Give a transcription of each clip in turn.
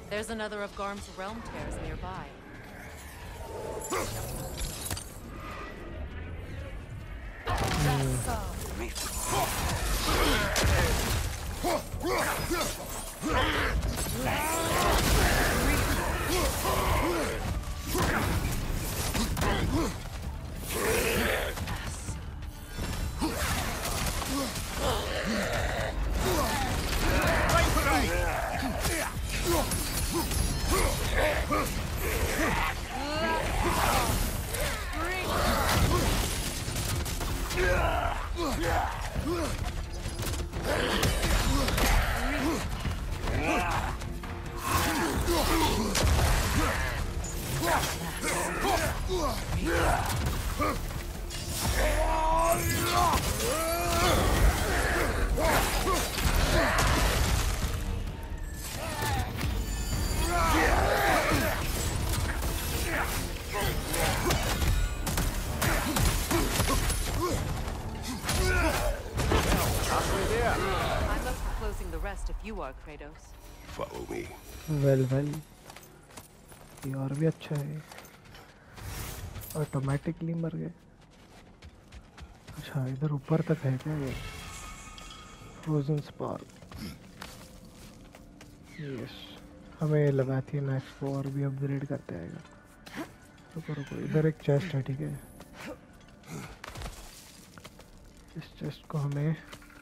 There's another of Garm's Relm tears nearby. You are Kratos. Follow me. Well. ये और भी अच्छा है. Automatically मर गए. अच्छा इधर ऊपर तक है क्या ये? Frozen Spark. Yes. हमें लगा थी मैक्स को और भी अपग्रेड करते आएगा. रुको इधर एक चेस्ट है ठीक है. इस चेस्ट को हमें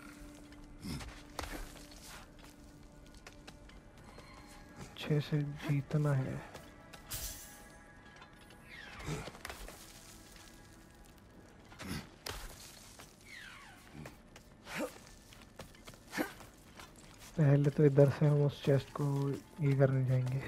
अच्छे से जीतना है. पहले तो इधर से हम उस चेस्ट को ये करने जाएंगे.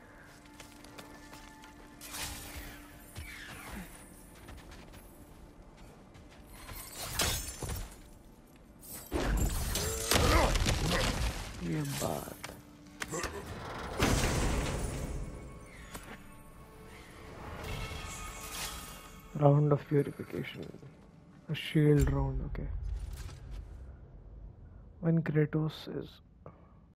ये बात round of purification, a shield round. Okay, when Kratos is